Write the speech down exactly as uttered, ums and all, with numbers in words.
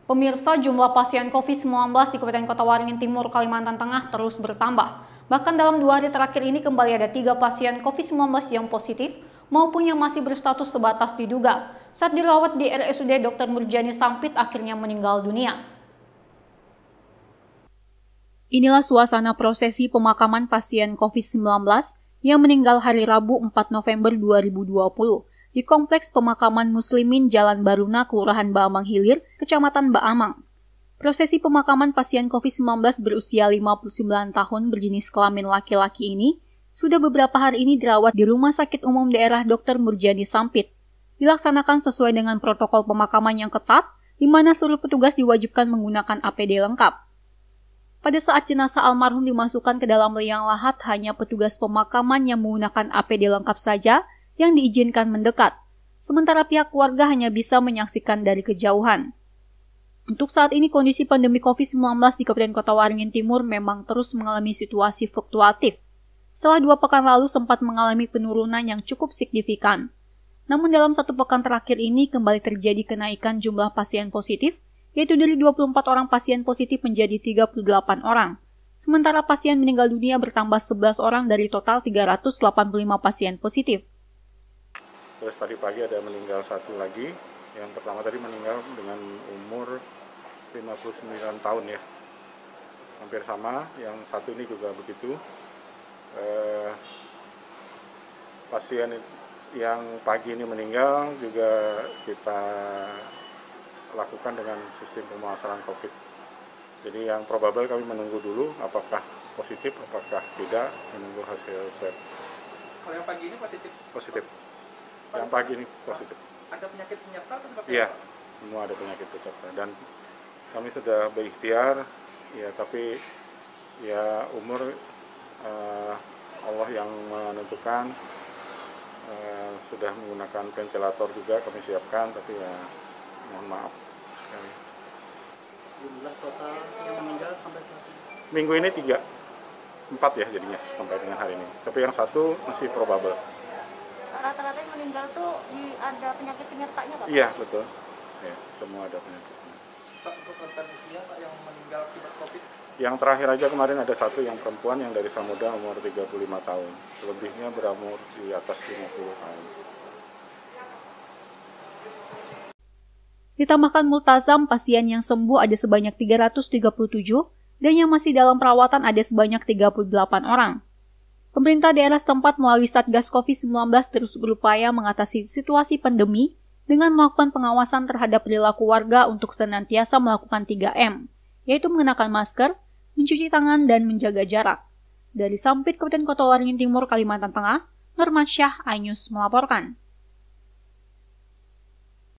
Pemirsa, jumlah pasien covid sembilan belas di Kabupaten Kota Waringin Timur, Kalimantan Tengah terus bertambah. Bahkan dalam dua hari terakhir ini kembali ada tiga pasien covid sembilan belas yang positif maupun yang masih berstatus sebatas diduga. Saat dirawat di R S U D Dokter Murjani Sampit akhirnya meninggal dunia. Inilah suasana prosesi pemakaman pasien covid sembilan belas yang meninggal hari Rabu empat November dua ribu dua puluh. Di Kompleks Pemakaman Muslimin Jalan Baruna, Kelurahan Baamang Hilir, Kecamatan Baamang. Prosesi pemakaman pasien covid sembilan belas berusia lima puluh sembilan tahun berjenis kelamin laki-laki ini sudah beberapa hari ini dirawat di Rumah Sakit Umum Daerah Dokter Murjani Sampit. Dilaksanakan sesuai dengan protokol pemakaman yang ketat, di mana seluruh petugas diwajibkan menggunakan A P D lengkap. Pada saat jenazah almarhum dimasukkan ke dalam liang lahat, hanya petugas pemakaman yang menggunakan A P D lengkap saja yang diizinkan mendekat, sementara pihak keluarga hanya bisa menyaksikan dari kejauhan. Untuk saat ini kondisi pandemi covid sembilan belas di Kabupaten Kota Waringin Timur memang terus mengalami situasi fluktuatif. Setelah dua pekan lalu sempat mengalami penurunan yang cukup signifikan. Namun dalam satu pekan terakhir ini kembali terjadi kenaikan jumlah pasien positif, yaitu dari dua puluh empat orang pasien positif menjadi tiga puluh delapan orang. Sementara pasien meninggal dunia bertambah sebelas orang dari total tiga ratus delapan puluh lima pasien positif. Terus tadi pagi ada meninggal satu lagi, yang pertama tadi meninggal dengan umur lima puluh sembilan tahun ya, hampir sama, yang satu ini juga begitu. Eh, pasien yang pagi ini meninggal juga kita lakukan dengan sistem pemasaran COVID. Jadi yang probable kami menunggu dulu apakah positif, apakah tidak, menunggu hasil swab. Kalau yang pagi ini positif? Positif. Yang pagi ini positif. Ada penyakit penyerta atau seperti Iya, apa? semua ada penyakit penyerta. Dan kami sudah berikhtiar, ya tapi ya umur uh, Allah yang menentukan. Uh, sudah menggunakan ventilator juga kami siapkan, tapi ya mohon maaf sekali. Jumlah total yang meninggal sampai saat ini? Minggu ini tiga, empat ya jadinya sampai dengan hari ini. Tapi yang satu masih probable. Rata-rata yang meninggal tuh di, ada penyakit penyertanya Pak? Iya betul, ya, semua ada penyakitnya. Pak, untuk rentan usia Pak yang meninggal akibat COVID? Yang terakhir aja kemarin ada satu yang perempuan yang dari Samudra umur tiga puluh lima tahun. Selebihnya berumur di atas lima puluh tahun. Ditambahkan multazam, pasien yang sembuh ada sebanyak tiga ratus tiga puluh tujuh dan yang masih dalam perawatan ada sebanyak tiga puluh delapan orang. Pemerintah daerah setempat melalui Satgas covid sembilan belas terus berupaya mengatasi situasi pandemi dengan melakukan pengawasan terhadap perilaku warga untuk senantiasa melakukan tiga M, yaitu mengenakan masker, mencuci tangan, dan menjaga jarak. Dari Sampit, Kabupaten Kota Waringin Timur, Kalimantan Tengah, Nurmansyah, iNews melaporkan.